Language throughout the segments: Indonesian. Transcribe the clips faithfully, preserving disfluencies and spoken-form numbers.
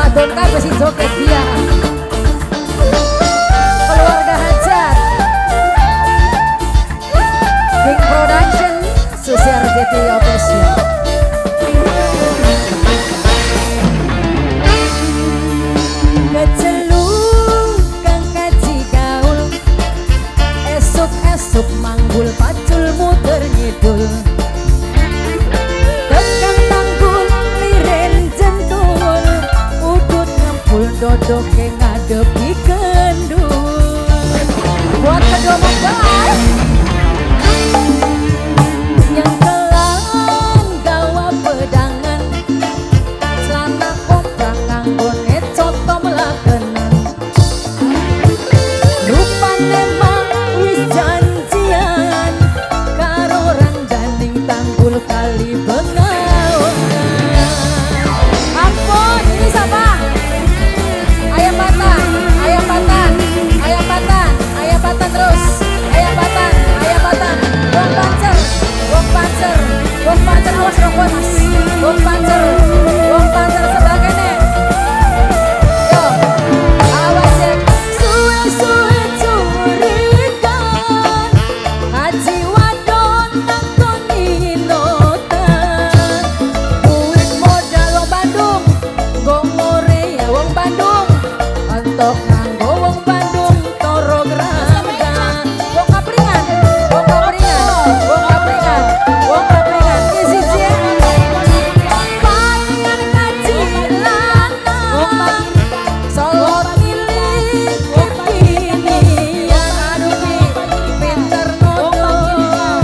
wadon kabeh sing joget dia. Keluarga Hajat King Production Susiar J T Official. Esuk manggul pacul muter ngidul tekan tanggul liren jentul udut ngempul dodok ke ngadepi kendul buat kedua membal yang kelang gawa pedangan celana koprak nganggone coto melakenan lupa nemang wis janjian karo rangganing tanggul kali bengawangan. Ampun, ini siapa? Ayam Batan, ayam Batan, ayam Batan, ayam Batan terus, ayam Batan, ayam Batan, wong pancer, wong pancer, wong pancer awas dong mas, wong pancer, wong pancer sebelah kene. Yo, awas ya, suwe-suwe curigan, haji wadon nakoni notan, duit modal wong Bandung, gomore ya wong Bandung, antok nganggo wong Bandung, toro gerakan, wong kapringan, wong kapringan, wong kapringan, wong kapringan, isi cie, pangan kaji lanang, solot milik kekinian, aduh pi, pinter nodong,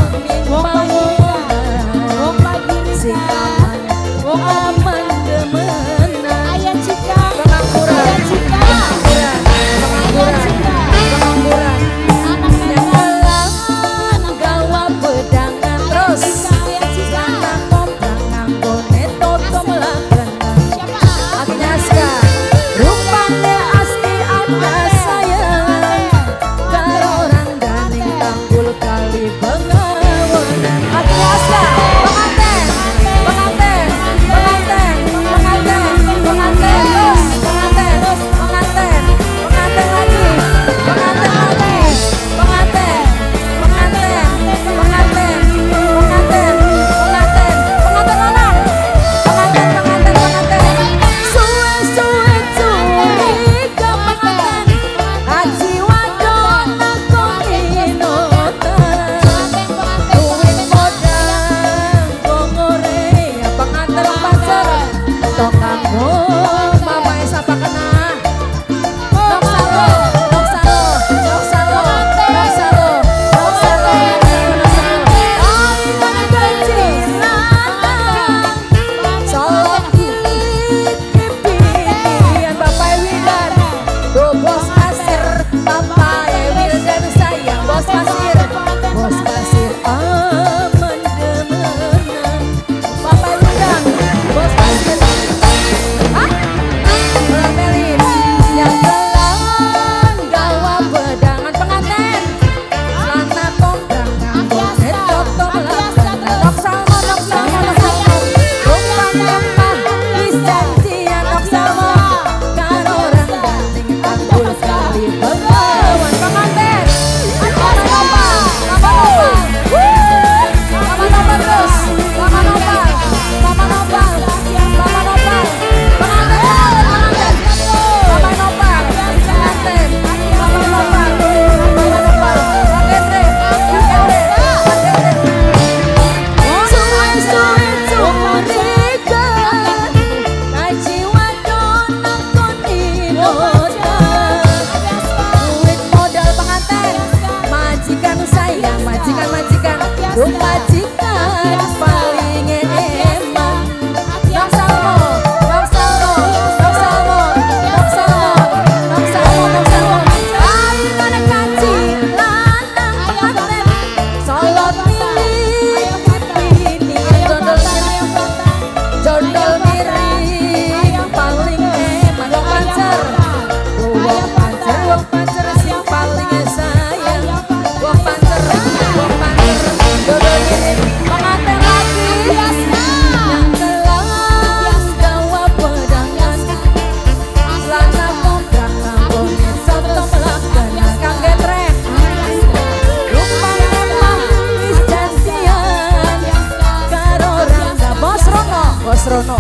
mimpangan, sing aman, wong aman demenan, ayah cika, pengangguran, pengangguran, pengangguran, pengangguran, yang kelang gawa pedangan terus, celana koprak nganggone toto melakenan, Agnieszka, rupanya asli ada sayang, karo rangganing tanggul kali bengawangan. Agnieszka, pengantin, pengantin, pengantin, pengantin, pengantin terus, pengantin, pengantin, pengantin lagi, pengantin lagi, pengantin, pengantin, pengantin, pengantin, pengantin, pengantin lanang, pengantin, pengantin, pengantin, suwe-suwe curiga pengantin, haji wadon nakoni notan, duit modal gomore ya pengantin wong pancer, tok kamu mama sapa kena, nok salo, nok salo, nok salo, nok salo, nok salo, nok salo, kali mana gaji lanang, solot milik kepinian Bapak Wildan, tuh bos pasir, Bapak Wildan sayang bos pasir, bos pasir aman demenan, Bapak Wildan, bos pasir,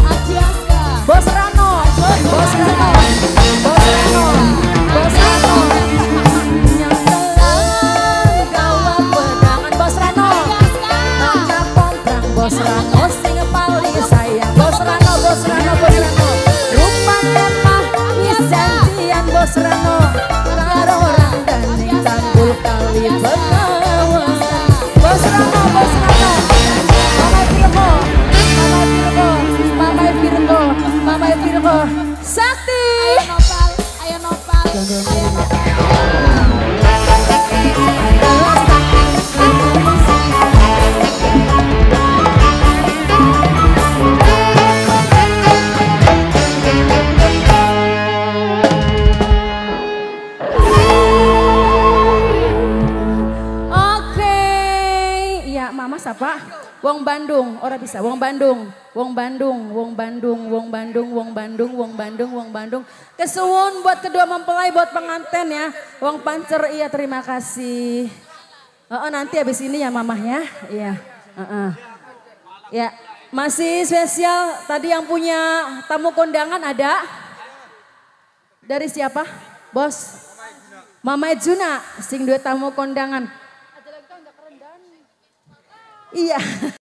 Bos Rano, Bos Rano, Bos Rano, Bos Rano. Yang telan gawa pedangan Bos Rano. Nana pomprang Bos Rano sing paling sayang Bos Rano, Bos Rano, Bos Rano. Rupanya mah isentian Bos Rano. Karo orang gandeng tanggul kali Begawan. Bos Rano, Bos Rano. Mama Virgo, Mama Virgo, Mama Virgo, Mama Virgo. Sakti. Ayo nopal, ayo nopal, ayo nopal. Siapa? Wong Bandung, ora bisa. Wong Bandung, Wong Bandung, Wong Bandung, Wong Bandung, Wong Bandung, Wong Bandung, Wong Bandung. Kesuwun buat kedua mempelai, buat pengantin ya. Wong Pancer, iya terima kasih. Oh, oh, nanti habis ini ya mamahnya, iya. Uh -uh. Ya, masih spesial. Tadi yang punya tamu kondangan ada? Dari siapa? Bos? Mama Juna, sing dua tamu kondangan. Iya.